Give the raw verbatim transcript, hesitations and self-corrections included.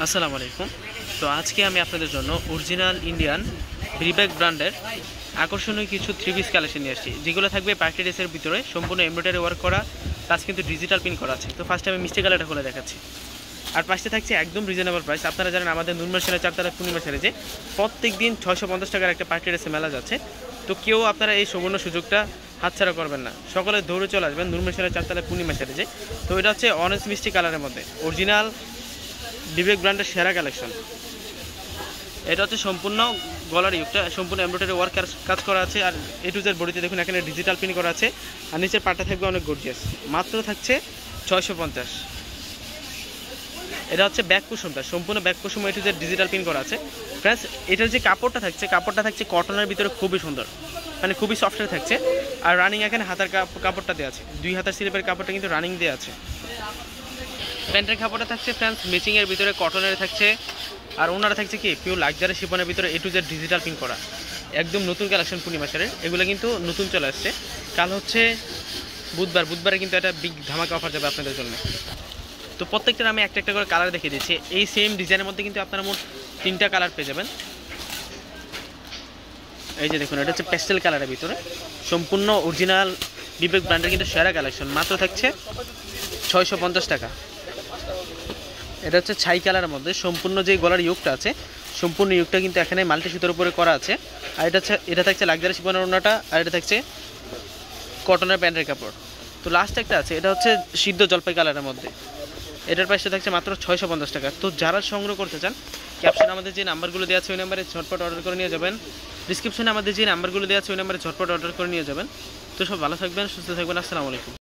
আসসালামু আলাইকুম। তো আজকে আমি আপনাদের জন্য অরিজিনাল ইন্ডিয়ান রিব্যাক ব্র্যান্ডের আকর্ষণীয় কিছু থ্রি পিস কালেকশন নিয়ে আসছি, যেগুলো থাকবে পার্টি ড্রেসের ভিতরে সম্পূর্ণ এমব্রয়ডারি ওয়ার্ক করা, প্লাস কিন্তু ডিজিটাল প্রিন্ট করা আছে। তো ফার্স্টে আমি মিষ্টি কালারটা খুলে দেখাচ্ছি। আর পাশে থাকছে একদম রিজনেবল প্রাইস। আপনারা জানেন আমাদের নুনমার সেরা চারতলা পূর্ণিমা সেরে যে প্রত্যেক দিন ছয়শো পঞ্চাশ টাকার একটা পার্টি ড্রেসে মেলা যাচ্ছে। তো কেউ আপনারা এই সুবর্ণ সুযোগটা হাতছাড়া করবেন না, সকলে দৌড়ে চলে আসবেন নুনমার সেরা চারতলা পূর্ণিমা সেরে যে। তো এটা হচ্ছে অরেঞ্জ মিষ্টি কালারের মধ্যে অরিজিনাল রিব্যাক ব্র্যান্ডের সেরা কালেকশন। এটা হচ্ছে সম্পূর্ণ গলার ইউকটা সম্পূর্ণ এমব্রয়ডারি ওয়ার্ক কাজ করা আছে। আর এ টু জেড বডিতে দেখুন এখানে ডিজিটাল প্রিন্ট করা আছে। আর নিচের পাটটা থাকবে অনেক গর্জিয়াস, মাত্র থাকছে ছয়শো পঞ্চাশ। এটা হচ্ছে ব্যাক কুশনটা, সম্পূর্ণ back cushion A to Z digital print করা আছে। ফ্রেন্ডস, এটার যে কাপড়টা থাকছে কাপড়টা থাকছে কটনের ভিতরে খুবই সুন্দর, মানে খুবই সফটের থাকছে। আর রানিং এখানে হাতার কাপড়টা দেওয়া আছে, দুই হাতার স্লিপের কাপড়টা কিন্তু রানিং দেওয়া আছে। প্যান্টের কাপড়টা থাকছে ফ্রেন্ডস ম্যাচিংয়ের ভিতরে কটনের থাকছে। আর ওনারা থাকছে কি পিওর লাক্সারি শিফনের ভিতরে A to Z digital print করা, একদম নতুন কালেকশন পূর্ণিমা সেরের। এগুলো কিন্তু নতুন চলে আসছে। কাল হচ্ছে বুধবার, বুধবারে কিন্তু একটা বিগ ধামাকা অফার যাবে আপনাদের জন্য। তো প্রত্যেকটার আমি একটা একটা করে কালার দেখিয়ে দিচ্ছি। এই সেম ডিজাইনের মধ্যে কিন্তু আপনারা মোট তিনটা কালার পেয়ে যাবেন। এই যে দেখুন, এটা হচ্ছে প্যাস্টেল কালারের ভিতরে সম্পূর্ণ অরিজিনাল রিব্যাক ব্র্যান্ডের কিন্তু সেরা কালেকশন, মাত্র থাকছে ছয়শো পঞ্চাশ টাকা। এটা হচ্ছে ছাই কালারের মধ্যে সম্পূর্ণ যে গলার ইউকটা আছে সম্পূর্ণ ইউকটা কিন্তু এখানে মাল্টি সুতোর উপরে করা আছে। আর এটা হচ্ছে এটা থাকছে লাক্সারি শিফনের ওড়নাটা, আর এটা থাকছে কটনের প্যান্টের কাপড়। তো লাস্ট একটা আছে, এটা হচ্ছে সিদ্ধ জলপাই কালারের মধ্যে। এটার প্রাইসটা থাকছে মাত্র ছয়শো পঞ্চাশ টাকা। তো যারা সংগ্রহ করতে চান ক্যাপশনে আমাদের যে নাম্বারগুলো দেওয়া আছে ওই নাম্বারে ঝটপট অর্ডার করে নিয়ে যাবেন। ডিসক্রিপশনে আমাদের যে নাম্বারগুলো দেওয়া আছে ওই নাম্বারে ঝটপট অর্ডার করে নিয়ে যাবেন। তো সব ভালো থাকবেন, সুস্থ থাকবেন। আসসালামু আলাইকুম।